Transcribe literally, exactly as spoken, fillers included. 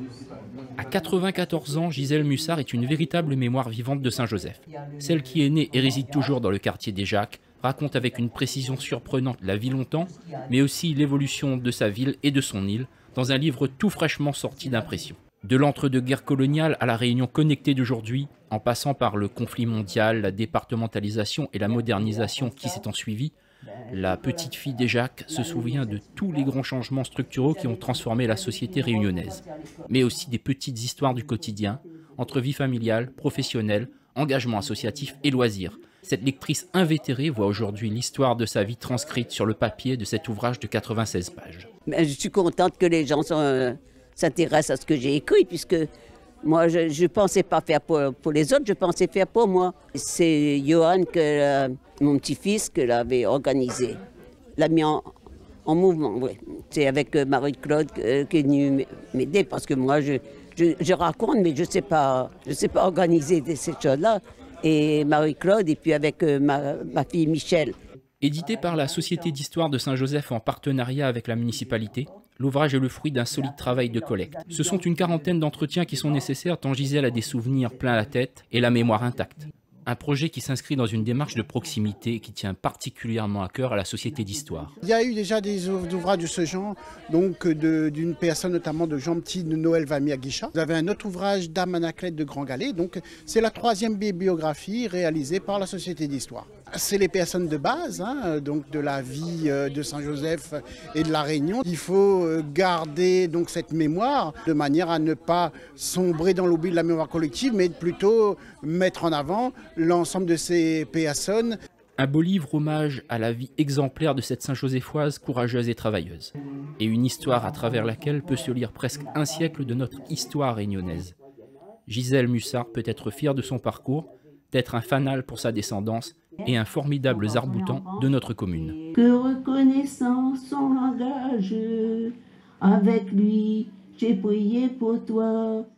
À quatre-vingt-quatorze ans, Gisèle Mussard est une véritable mémoire vivante de Saint-Joseph. Celle qui est née et réside toujours dans le quartier des Jacques raconte avec une précision surprenante la vie longtemps, mais aussi l'évolution de sa ville et de son île, dans un livre tout fraîchement sorti d'impression. De l'entre-deux-guerres coloniales à la Réunion connectée d'aujourd'hui, en passant par le conflit mondial, la départementalisation et la modernisation qui s'est ensuivie, la petite fille des Jacques se souvient de tous les grands changements structuraux qui ont transformé la société réunionnaise, mais aussi des petites histoires du quotidien, entre vie familiale, professionnelle, engagement associatif et loisirs. Cette lectrice invétérée voit aujourd'hui l'histoire de sa vie transcrite sur le papier de cet ouvrage de quatre-vingt-seize pages. Mais je suis contente que les gens sont, euh, s'intéressent à ce que j'ai écrit, puisque moi, je ne pensais pas faire pour, pour les autres, je pensais faire pour moi. C'est Johan, que, euh, mon petit-fils, que l'avait organisé, l'a mis en, en mouvement. Oui. C'est avec euh, Marie-Claude euh, qui est venue m'aider, parce que moi, je, je, je raconte, mais je ne sais pas, je sais pas organiser ces choses-là. Et Marie-Claude, et puis avec euh, ma, ma fille Michel. Édité par la Société d'histoire de Saint-Joseph en partenariat avec la municipalité, l'ouvrage est le fruit d'un solide travail de collecte. Ce sont une quarantaine d'entretiens qui sont nécessaires tant Gisèle a des souvenirs plein la tête et la mémoire intacte. Un projet qui s'inscrit dans une démarche de proximité qui tient particulièrement à cœur à la Société d'histoire. Il y a eu déjà des ouvrages de ce genre, donc d'une personne notamment de Jean Petit de Noël Vamy à Guichat. Vous avez un autre ouvrage d'Anne Anaclet de Grand Galet, donc c'est la troisième biographie réalisée par la Société d'histoire. C'est les personnes de base, hein, donc de la vie de Saint-Joseph et de la Réunion. Il faut garder donc cette mémoire de manière à ne pas sombrer dans l'oubli de la mémoire collective, mais plutôt mettre en avant l'ensemble de ces personnes. Un beau livre hommage à la vie exemplaire de cette Saint-Joséphoise courageuse et travailleuse. Et une histoire à travers laquelle peut se lire presque un siècle de notre histoire réunionnaise. Gisèle Mussard peut être fière de son parcours, d'être un fanal pour sa descendance et un formidable arc-boutant de notre commune. Que reconnaissant son langage, avec lui j'ai prié pour toi.